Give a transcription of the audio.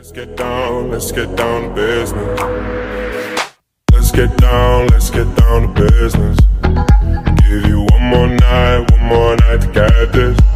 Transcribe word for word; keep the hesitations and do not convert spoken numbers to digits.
Let's get down, let's get down to business. Let's get down, let's get down to business. Give you one more night, one more night to get this.